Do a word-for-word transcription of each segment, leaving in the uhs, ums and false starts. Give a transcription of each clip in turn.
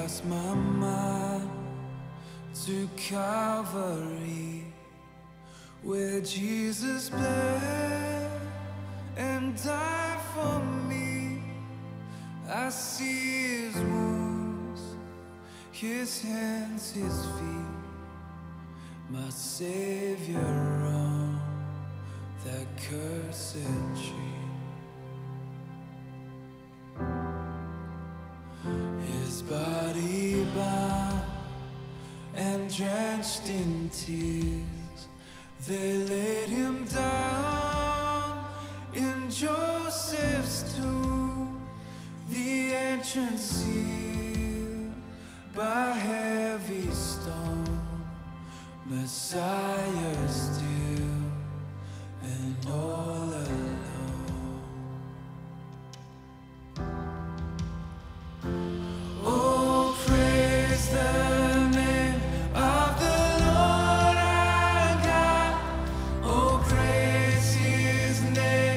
cast my mind to Calvary, where Jesus bled and died for me. I see his wounds, his hands, his feet, my Savior on that cursed tree. His body bound and drenched in tears, they laid him down in Joseph's tomb, the entrance sealed by heavy stone. Messiah still and all alone. Oh, praise the name of the Lord our God. Oh, praise his name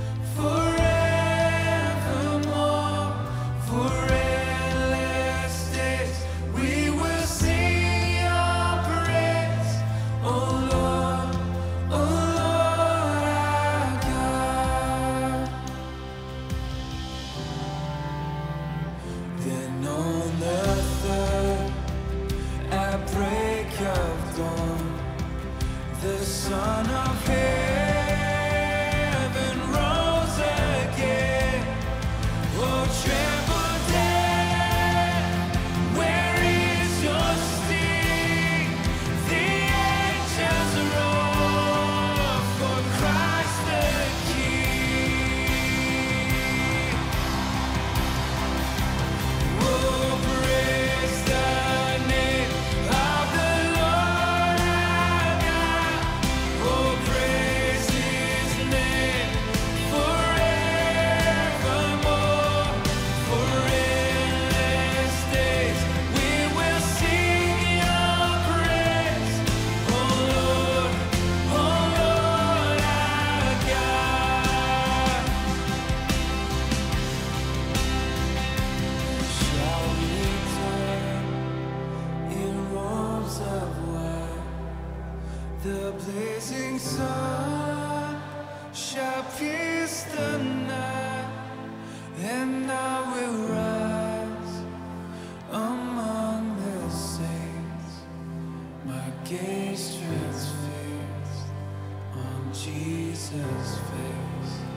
forevermore. For endless days we will sing your praise. Oh Lord, oh Lord our God. Then on the third, at break of dawn, the Son of Heaven rose again. Oh, tremble death, where is your sting? The angels roar for Christ the King. Oh, praise the name of the Lord our God. Oh, praise his name forevermore. For endless days we will sing your praise. Oh Lord, oh Lord our God. Shall return in robes of white, the blazing sun shall pierce the night, and I will rise among the saints, my gaze transfixed on Jesus' face.